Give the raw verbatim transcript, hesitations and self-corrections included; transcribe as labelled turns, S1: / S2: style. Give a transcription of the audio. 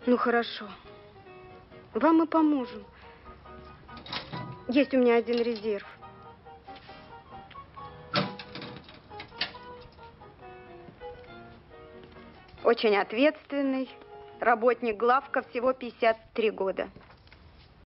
S1: Ну, хорошо. Вам мы поможем. Есть у меня один резерв. Очень ответственный. Работник главка, всего пятьдесят три года.